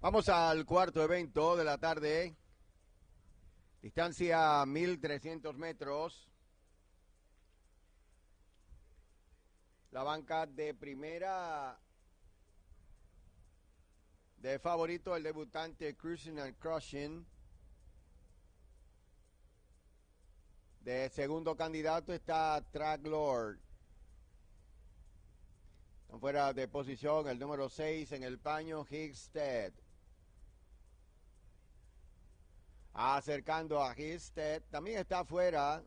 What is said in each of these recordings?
Vamos al cuarto evento de la tarde. Distancia 1.300 metros. La banca de primera de favorito el debutante Cruising and Crushing. De segundo candidato está Track Lord. Fuera de posición el número 6 en el paño, Hickstead. Acercando a Hickstead. También está fuera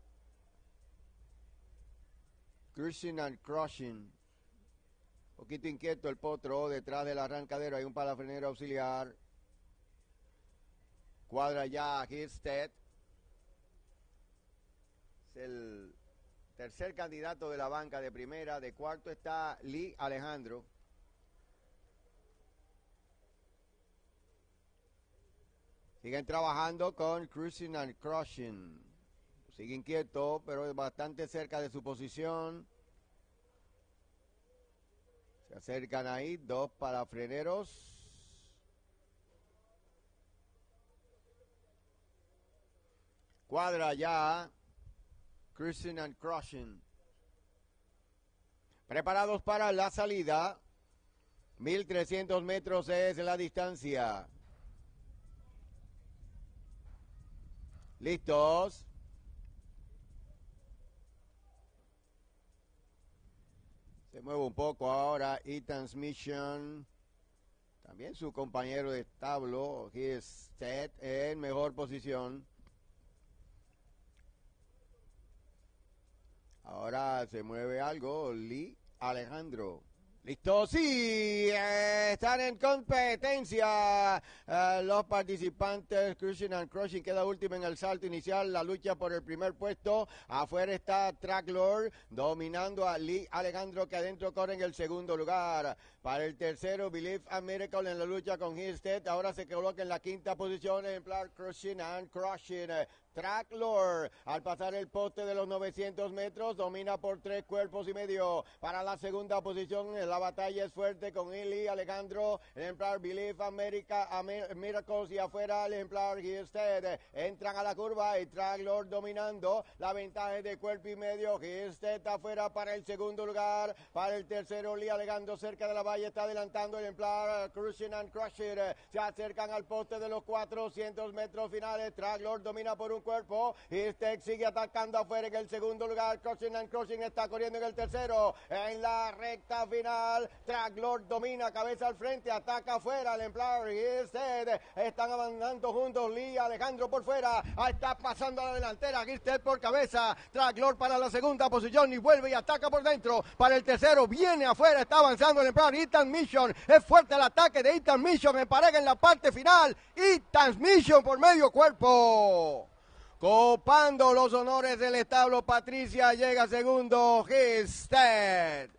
Cruising and Crushing. Un poquito inquieto el potro. Detrás del arrancadero hay un palafrenero auxiliar. Cuadra ya a Hickstead. Es el tercer candidato de la banca de primera. De cuarto está Lee Alejandro. Siguen trabajando con Cruising and Crushing. Sigue inquieto, pero bastante cerca de su posición. Se acercan ahí dos palafreneros. Cuadra ya Cruising and Crushing. Preparados para la salida. 1.300 metros es la distancia. ¿Listos? Se mueve un poco ahora E-Transmission. También su compañero de establo, Hickstead, en mejor posición. Ahora se mueve algo, Lee Alejandro. Listo, sí, están en competencia los participantes. Cruising and Crushing queda último en el salto inicial, la lucha por el primer puesto. Afuera está Track Lord dominando a Lee Alejandro, que adentro corre en el segundo lugar. Para el tercero, Believe a Miracle en la lucha con Hickstead. Ahora se coloca en la quinta posición ejemplar Cruising and Crushing. Track Lord, al pasar el poste de los 900 metros, domina por 3 cuerpos y medio. Para la segunda posición, la batalla es fuerte con Lee Alejandro, el ejemplar Believe America, Miracles, y afuera el ejemplar Hickstead. Entran a la curva y Track Lord dominando. La ventaja es de cuerpo y medio. Hickstead afuera para el segundo lugar. Para el tercero, Lee Alejandro cerca de la valla está adelantando el ejemplar Cruising and Crushing. Se acercan al poste de los 400 metros finales. Track Lord domina por un cuerpo. Hickstead sigue atacando afuera en el segundo lugar. Cruising and Crushing está corriendo en el tercero. En la recta final, Track Lord domina, cabeza al frente, ataca afuera el ejemplar Hickstead. Están avanzando juntos. Lee Alejandro por fuera. Está pasando a la delantera. Hickstead por cabeza. Track Lord para la segunda posición y vuelve y ataca por dentro. Para el tercero, viene afuera. Está avanzando el ejemplar E-Transmission. Es fuerte el ataque de E-Transmission en pareja en la parte final. E-Transmission por medio cuerpo. Copando los honores del establo Patricia, llega segundo Hickstead.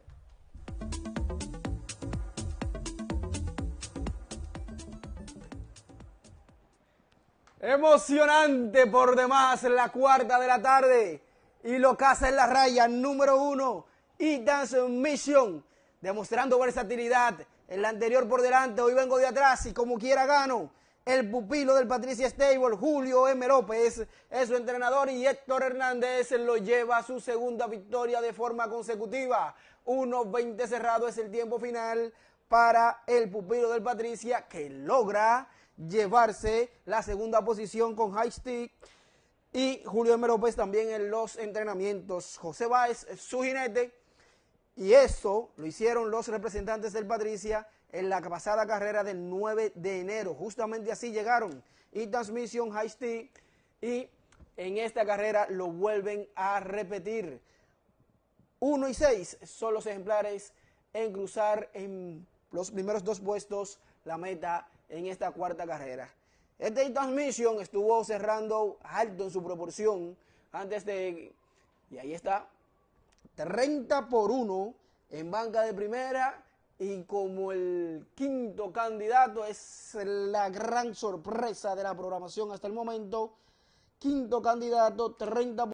Emocionante por demás la cuarta de la tarde. Y lo caza en la raya número 1. E-Transmission, demostrando versatilidad. En la anterior por delante, hoy vengo de atrás y como quiera gano. El pupilo del Patricia Stable, Julio M. López, es su entrenador y Héctor Hernández lo lleva a su segunda victoria de forma consecutiva. 1:20 cerrado es el tiempo final para el pupilo del Patricia, que logra llevarse la segunda posición con High Stick. Y Julio M. López también en los entrenamientos. José Báez, su jinete. Y eso lo hicieron los representantes del Patricia en la pasada carrera del 9 de enero. Justamente así llegaron E-Transmission, High Stick, y en esta carrera lo vuelven a repetir. 1 y 6 son los ejemplares en cruzar en los primeros 2 puestos la meta en esta cuarta carrera. Este E-Transmission estuvo cerrando alto en su proporción antes de... Y ahí está, 30-1 en banca de primera. Y como el quinto candidato, es la gran sorpresa de la programación hasta el momento. Quinto candidato, 30